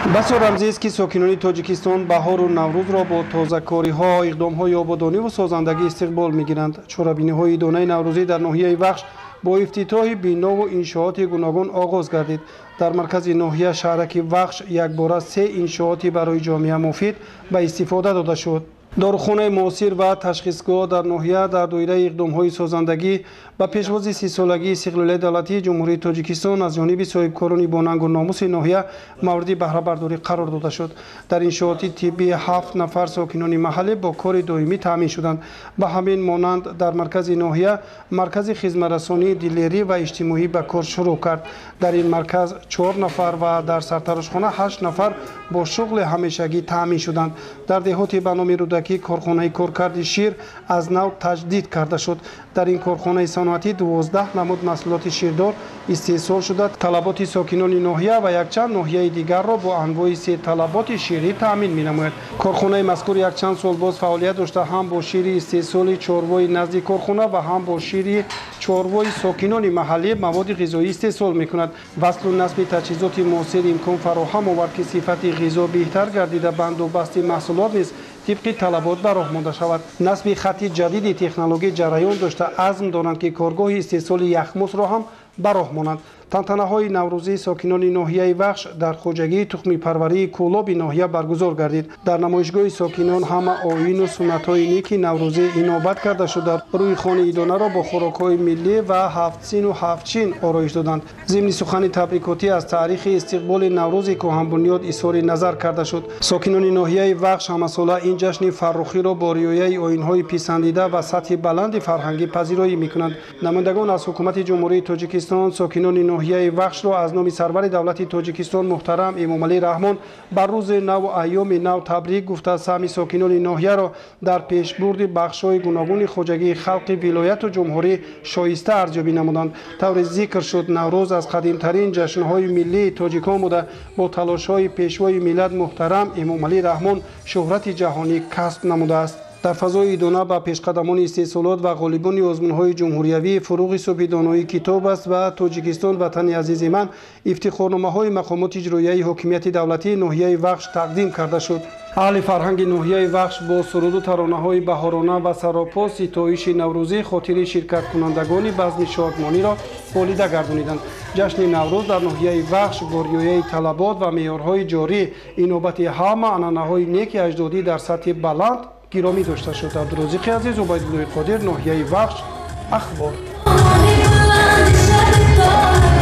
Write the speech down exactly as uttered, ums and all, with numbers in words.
басо рамзист ки сокинони тоҷикистон баҳору наврӯзро бо тозакориҳо иқдомҳои ободониву созандагӣ истиқбол мегиранд. чорабиниҳои донаи наврӯзӣ дар ноҳияи Вахш бо ифтитоҳи бинову иншооти гуногун оғоз гардид. дар маркази ноҳия шаҳраки Вахш якбора се иншооти барои ҷомеа муфид ба истифода дода шуд. дорухонаи муосир ва ташхисгоҳ дар ноҳия дар доираи иқдомҳои созандагӣ ба пешвози сисолагии истиқлолияти давлатии ҷумҳурии Тоҷикистон аз ҷониби соҳибкорони бонангу номуси ноҳия мавриди баҳрабардорӣ қарор дода шуд. дар иншооти тиббӣ ҳафт нафар сокинони маҳаллӣ бо кори доимӣ таъмин шуданд. ба ҳамин монанд дар маркази ноҳия маркази хизматрасонии дилерӣ ва иҷтимоӣ ба кор шурӯъ кард. дар ин марказ чор нафар ва дар сартарошхона ҳашт нафар бо шуғли ҳамешагӣ таъмин шуданд. дар деҳоти ба номи рӯдакӣ корхонаи коркарди шир аз нав таҷдид карда шуд. дар ин корхонаи саноатӣ дувоздаҳ намуд маҳсулоти ширдор истеҳсол шуда талаботи сокинони ноҳия ва якчанд ноҳияи дигарро бо анвои сеталаботи ширӣ таъмин менамояд. корхонаи мазкур якчанд сол боз фаъолият дошта ҳам бо шири истеҳсоли чорвои назди корхона ва ҳам бо шири чорвои сокинони маҳаллӣ маводи ғизоӣ истеҳсол мекунад. васлу насби таҷҳизоти муосир имкон фароҳам овард ки сифати ғизо беҳтар гардида бандобасти маҳсулот низ тибқи талабот ба роҳ монда шавад. насби хатти ҷадиди технологӣ ҷараён дошта азм доранд ки коргоҳи истеҳсоли яхмусро ҳам ба роҳ монанд. тантанаҳои наврӯзии сокинони ноҳияи Вахш дар хоҷагии тухмипарварии кӯлоби ноҳия баргузор гардид. дар намоишгоҳи сокинон ҳама оину суннатҳои неки наврӯзӣ инобат карда шуда рӯйхони идонаро бо хӯрокҳои миллӣ ва ҳафтсину ҳафтчин ороиш доданд. зимни сухани табрикотӣ аз таърихи истиқболи наврӯзи коҳанбунёд изҳори назар карда шуд. сокинони ноҳияи Вахш ҳамасола ин ҷашни фаррухиро бо риояи оинҳои писандида ва сатҳи баланди фарҳангӣ пазироӣ мекунанд. намояндагон аз ҳукумати ҷумҳурии Тоҷикистон сокинони ноҳияи Вахшро аз номи сарвари давлати Тоҷикистон муҳтарам Эмомалӣ Раҳмон ба рӯзи наву айёми нав табрик гуфта саҳми сокинони ноҳияро дар пешбурди бахшҳои гуногуни хоҷагии халқи вилояту ҷумҳурӣ шоиста арзёбӣ намуданд. тавре зикр шуд наврӯз аз қадимтарин ҷашнҳои миллии тоҷикон буда бо талошҳои пешвои миллат муҳтарам Эмомалӣ Раҳмон шӯҳрати ҷаҳонӣ касб намудааст. дар фазои идона ба пешқадамони истеҳсолот ва ғолибони озмунҳои ҷумҳуриявӣ фуруғи субҳи доноӣ китоб аст ва Тоҷикистон ватани азизи ман ифтихорномаҳои мақомоти иҷроияи ҳокимияти давлатии ноҳияи Вахш тақдим карда шуд. аҳли фарҳанги ноҳияи Вахш бо суруду таронаҳои баҳорона ва саропо ситоиши наврӯзӣ хотири ширкаткунандагони базми шодмониро болида гардониданд. ҷашни наврӯз дар ноҳияи Вахш бо риояи талабот ва меъёрҳои ҷорӣ инобати ҳама анъанаҳои неки аҷдодӣ дар сатҳи баланд гиромӣ дошта шуд. Абдурозиқи азиз, Убайдуллои Қодир, ноҳияи Вахш, ахбор.